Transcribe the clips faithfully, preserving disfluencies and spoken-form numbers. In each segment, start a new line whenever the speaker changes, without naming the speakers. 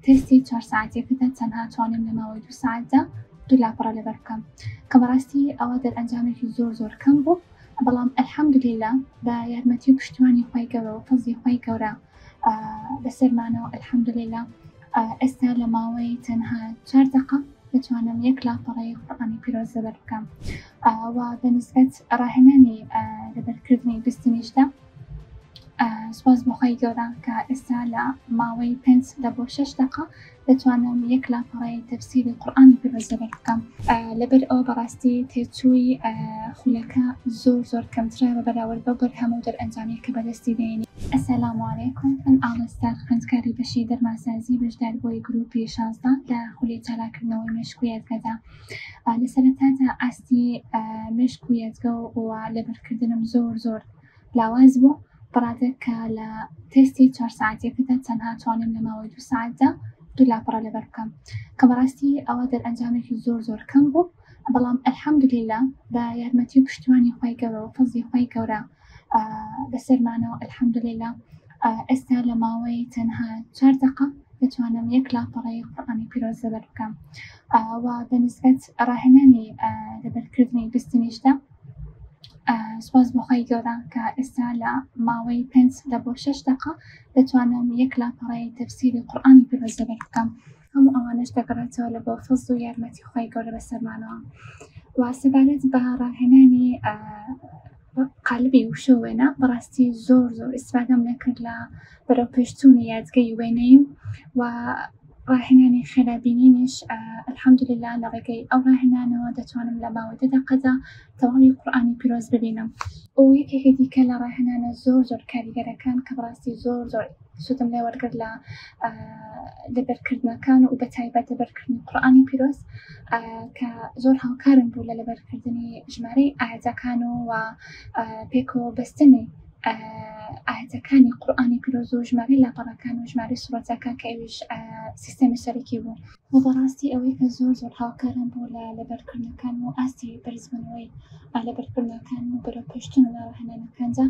تێستی چوار ساعتێکەکە تەنها توانیم لە ماوەی دوو ساعتدا دوو لاپەڕە لەبەر بکەم کە بەڕاستی ئەوە دەرئەنجامێکی زۆر زۆر کەم بوو، بەڵام ئەلحەمدولیلا بە یارمەتی و پشتیوانی خی گەورە و فەزلی خی گەورە بەسەرمانەوە ئەلحەمدولیلا ئێستا لە ماوەی تەنها چوار دەقە دەتوانم یەک لاپەڕەی قورئانی پیرۆز لەبەر بکەم و بەنسبەت ڕاهێنانی لەبەرکردنی بیستنیشدا سوپاس بەخوای گەورە کە ئێستا لە ماوەی پێنج لە بۆ شەش دەقە دەتوانم یەک لاپەڕەی تەفسیری قورئانی پیرۆز لەبەر بکەم لەبەر ئەوە بەڕاستی تێچووی خولەکە زۆر زۆر کەمترە بە بەراورد بە بەرهەموو دەرئەنجامی کە بەدەستی دێنی. ئەسەلام عەلەیکوم، من ئاڵستار خوێندکاری بەشی دەرمانسازی بەشداربووی گروپی شانزدە لە خولی چالاکردنەوەی مێشک و یازگەدا. لە سەرەتادا ئاستی مێشک و یازگە و لەبەرکردنم زۆر زۆر لاواز بوو، بەڕادێک کە لە تێستی چوار ساعتێکەکە تەنها توانیم لە ماوەی دوو ساعتدا دوو لاپەڕە لەبەر بکەم کە بەڕاستی ئەوە دەرئەنجامێکی زۆر زۆر کەم بوو، بەڵام ئەلحەمدولیلا بە یارمەتی و پشتیوانی خی گەورە و فەزلی خی گەورە بەسەرمانەوە ئەلحەمدولیلا ئێستا لە ماوەی تەنها چوار دەقە دەتوانم یەک لاپەڕەی قورئانی پیرۆز لەبەر بکەم و بەنسبەت ڕاهێنانی لەبەرکردنی بیستنیشدا سوپاس بەخوای گەورە کە ئێستا لە ماوەی پێنج لە بۆ شەش دەقە دەتوانم یەک لاپەڕەی تەفسیری قورئانی پیرۆز لەبەر بکەم. هەموو ئەوانەش دەگەڕێتەوە لە بۆ فەزل و یارمەتی خی گەورە بەسەرمانەوە و سەبارەت بە ڕاهێنانی قالبی وشە وێنە بەڕاستی زۆر زۆر ئیسفادەم نەکرد لە بەرەو پێشچوونی یازگەی وێنەی و ڕاهێنانی خێرابینینش ئەلحەمدولیلا لە ڕێگەی ئەو ڕاهێنانەوە دەتوانم لە ماوەی دە دەقەدا تەواوی قورئانی پیرۆز ببینم و یەکێکی دیکە لە ڕاهێنانە زۆر زۆر کاریگەرەکان کە بەڕاستی زۆر زۆر سوودم لێ وەرگرت لە لەبەرکردنەکان و بەتایبەت لەبەرکردنی قورئانی پیرۆز کە زۆر هاوکارم بوو لە لەبەرکردنی ژمارەی ئاەتەکان و پێکەوە بەستنی ئاەتەکانی قورئانی پیرۆز و ژمارەی لاپەڕەکان و ژمارەی سوورەتەکان کە ئەویش سیستەمی سەرەکی بوو و بەڕاستی ئەوەی کە زۆر زۆر هاوکارم بوو لە لەبەرکردنەکان و ئاستی بەرزبوونەوەی لەبەرکردنەکان و بەرەو پێشچوون لە ڕاهێنانەکاندا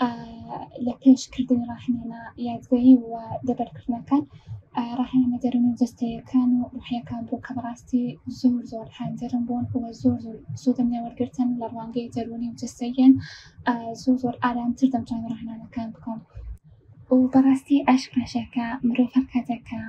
لە پێشکردنی ڕاهێنانە یادگەیی و لەبەرکردنەکان ڕاهێنانە دەرونی جەستەییەکان و ڕوحیەکان بوو کە بەڕاستی زۆر زۆر هاندەرم بوون و زۆر زۆر سوودم لێ وەرگرتن لە ڕوانگەی دەرونی و جەستەییان زۆر زۆر ئارامتر دەمتوانم ڕاهێنانەکان بکەم و بەڕاستی ئاشکراشەکە مرۆڤ هەر کاتێکە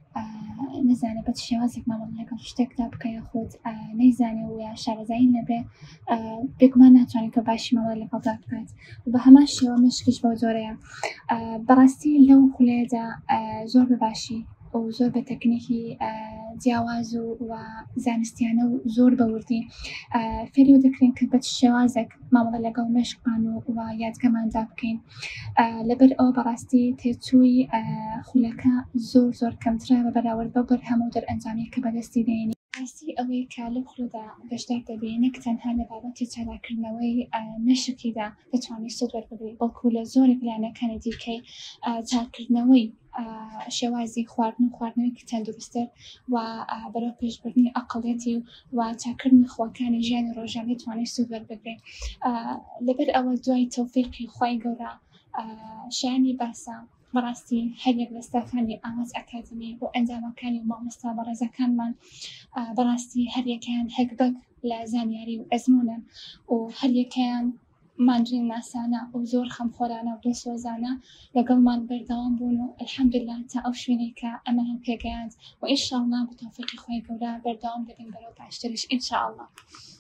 نەزانێت بە چ شێوازێک مامەڵە لەگەڵ شتێکدا بکەیە خۆت نەیزانێ و یا شارەزایی نەبێ بێگومان ناتوانێت کە باشی مامەڵە لەگەڵدا بکات و بە هەمان شێوە مێشکیش بەو جۆرەیە. بەڕاستی لەو خولەیەدا زۆر بەباشی و زۆر بە تەکنیکی جیاواز و زانستیانە و زۆر بەوردی فێری و دەکرێن کە بە چ شێوازێک مامەڵە لەگەڵ مێشکمان و یادگەماندا بکەین. لەبەر ئەوە بەڕاستی تێچووی خولەکە زۆر زۆر کەمترە بە بەراورد بە بەرهەموو دەرئەنجامی کە بەدەستی دێنی. ئاستی ئەوەی کە لەو خولەدا بەشدار دەبێ نەک تەنها لە بابەتی چالاکردنەوەی مێشکیدا دەتوانێت سوود وەربگریت، بەڵکو لە زۆرێک لایەنەکانی دیکەی چاکردنەوەی شێوازی خواردن و خواردنەوەی تەندروستتر و بەرەو پێشبردننی ئەقڵێتی و چاکردنی خۆکانی ژیانی ڕۆژانەی توانێت سوود وەربگرێت. لەبەر ئەوە دوای تەوفیقی خی گەورە شایانی باسە بەڕاستی هەریەک لە ستافانی ئاماز ئەکادمی و ئەنجامەکانی و مامۆستا بەڕێزەکانمان بەڕاستی هەریەکیان هەکبەک لە زانیاری و ئەزمونن و هەریەکەیان ماندوین ناسانە و زۆر خەمخۆرانە و دڵسۆزانە لەگەڵمان بەردەوام بوون و ئەلحەمدولیلا تا ئەو شوێنەی کە ئەمەیان پێگەیاند و ئینشاءڵڵا بە تەوفیقی خی گەورە بەردەوام دەبین بەرەو باشتریش ئینشاءڵڵا.